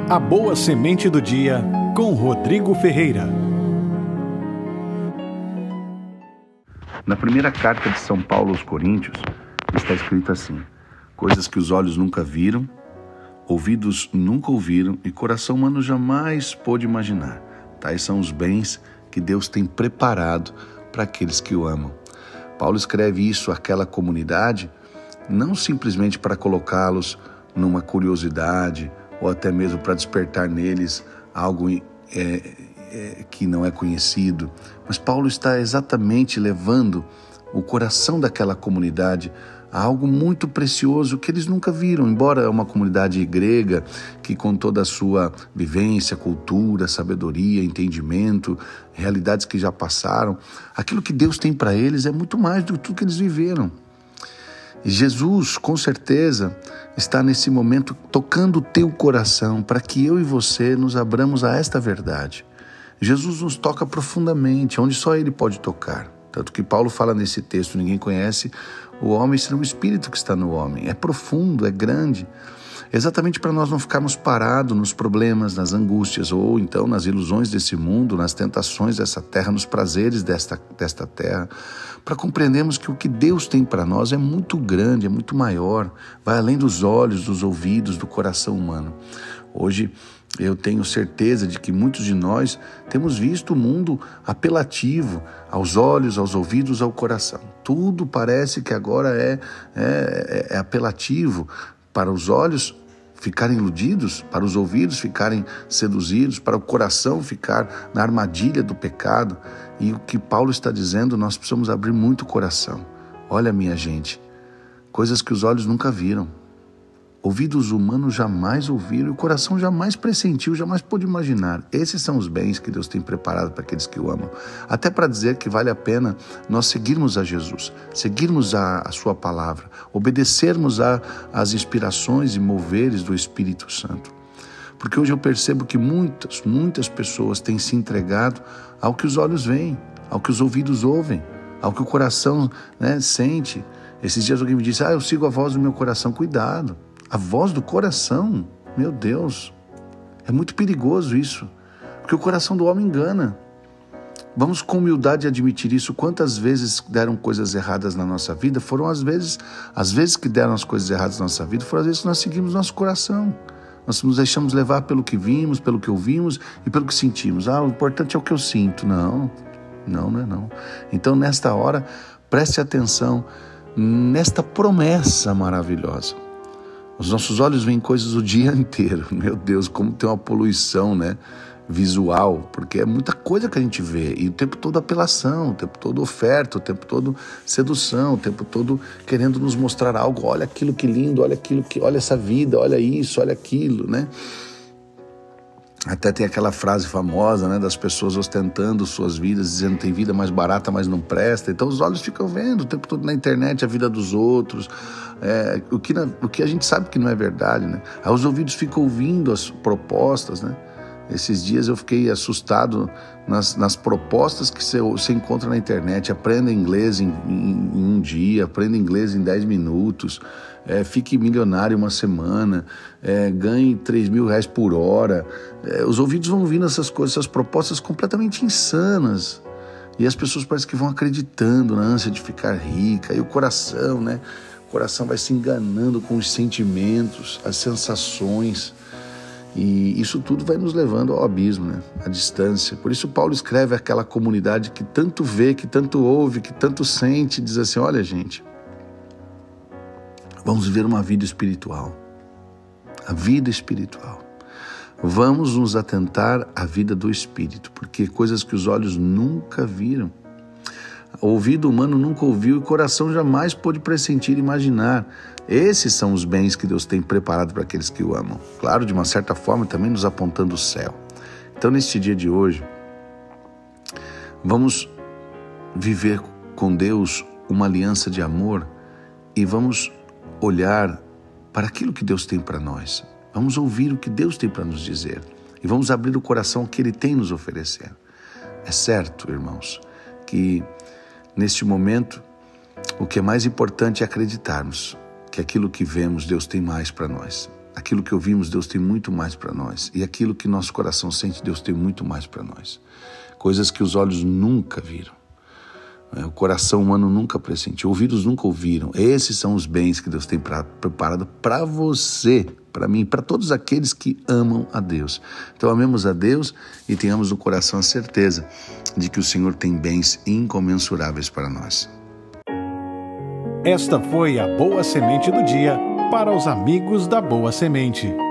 A Boa Semente do Dia, com Rodrigo Ferreira. Na primeira carta de São Paulo aos Coríntios, está escrito assim: coisas que os olhos nunca viram, ouvidos nunca ouviram e coração humano jamais pôde imaginar. Tais são os bens que Deus tem preparado para aqueles que o amam. Paulo escreve isso àquela comunidade, não simplesmente para colocá-los numa curiosidade ou até mesmo para despertar neles algo que não é conhecido, mas Paulo está exatamente levando o coração daquela comunidade a algo muito precioso que eles nunca viram, embora é uma comunidade grega que, com toda a sua vivência, cultura, sabedoria, entendimento, realidades que já passaram, aquilo que Deus tem para eles é muito mais do que tudo que eles viveram. E Jesus, com certeza, está nesse momento tocando o teu coração para que eu e você nos abramos a esta verdade. Jesus nos toca profundamente, onde só Ele pode tocar. Tanto que Paulo fala nesse texto: ninguém conhece o homem senão o Espírito que está no homem. É profundo, é grande. Exatamente para nós não ficarmos parados nos problemas, nas angústias, ou então nas ilusões desse mundo, nas tentações dessa terra, nos prazeres desta terra, para compreendermos que o que Deus tem para nós é muito grande, é muito maior, vai além dos olhos, dos ouvidos, do coração humano. Hoje eu tenho certeza de que muitos de nós temos visto o mundo apelativo aos olhos, aos ouvidos, ao coração. Tudo parece que agora é apelativo, para os olhos ficarem iludidos, para os ouvidos ficarem seduzidos, para o coração ficar na armadilha do pecado. E o que Paulo está dizendo, nós precisamos abrir muito o coração. Olha, minha gente, coisas que os olhos nunca viram, ouvidos humanos jamais ouviram e o coração jamais pressentiu, jamais pôde imaginar. Esses são os bens que Deus tem preparado para aqueles que o amam. Até para dizer que vale a pena nós seguirmos a Jesus, seguirmos a sua palavra, obedecermos às inspirações e moveres do Espírito Santo. Porque hoje eu percebo que muitas pessoas têm se entregado ao que os olhos veem, ao que os ouvidos ouvem, ao que o coração sente. Esses dias alguém me disse: eu sigo a voz do meu coração. Cuidado! A voz do coração, meu Deus, é muito perigoso isso, porque o coração do homem engana. Vamos com humildade admitir isso. Quantas vezes deram coisas erradas na nossa vida? Foram as vezes que deram as coisas erradas na nossa vida, foram as vezes que nós seguimos nosso coração. Nós nos deixamos levar pelo que vimos, pelo que ouvimos e pelo que sentimos. O importante é o que eu sinto. Não é não. Então, nesta hora, preste atenção nesta promessa maravilhosa. Os nossos olhos veem coisas o dia inteiro. Meu Deus, como tem uma poluição, visual, porque é muita coisa que a gente vê, e o tempo todo apelação, o tempo todo oferta, o tempo todo sedução, o tempo todo querendo nos mostrar algo. Olha aquilo que lindo, olha essa vida, olha isso, olha aquilo, Até tem aquela frase famosa, das pessoas ostentando suas vidas, dizendo que tem vida mais barata, mas não presta. Então os olhos ficam vendo o tempo todo na internet a vida dos outros, o que a gente sabe que não é verdade, Aí os ouvidos ficam ouvindo as propostas, Esses dias eu fiquei assustado nas propostas que você encontra na internet. Aprenda inglês em um dia, aprenda inglês em 10 minutos, fique milionário uma semana, ganhe 3 mil reais por hora. Os ouvidos vão ouvindo essas coisas, essas propostas completamente insanas. E as pessoas parecem que vão acreditando na ânsia de ficar rica. E o coração, O coração vai se enganando com os sentimentos, as sensações. E isso tudo vai nos levando ao abismo, à distância. Por isso Paulo escreve àquela comunidade que tanto vê, que tanto ouve, que tanto sente, diz assim: olha, gente, vamos viver uma vida espiritual. A vida espiritual. Vamos nos atentar à vida do Espírito, porque coisas que os olhos nunca viram, o ouvido humano nunca ouviu e o coração jamais pôde pressentir e imaginar. Esses são os bens que Deus tem preparado para aqueles que o amam. Claro, de uma certa forma, também nos apontando o céu. Então, neste dia de hoje, vamos viver com Deus uma aliança de amor e vamos olhar para aquilo que Deus tem para nós. Vamos ouvir o que Deus tem para nos dizer e vamos abrir o coração ao que Ele tem nos oferecer. É certo, irmãos, que neste momento o que é mais importante é acreditarmos que aquilo que vemos Deus tem mais para nós. Aquilo que ouvimos, Deus tem muito mais para nós. E aquilo que nosso coração sente, Deus tem muito mais para nós. Coisas que os olhos nunca viram. O coração humano nunca pressentiu, ouvidos nunca ouviram. Esses são os bens que Deus tem preparado para você, para mim, para todos aqueles que amam a Deus. Então amemos a Deus e tenhamos no coração a certeza de que o Senhor tem bens incomensuráveis para nós. Esta foi a Boa Semente do Dia para os amigos da Boa Semente.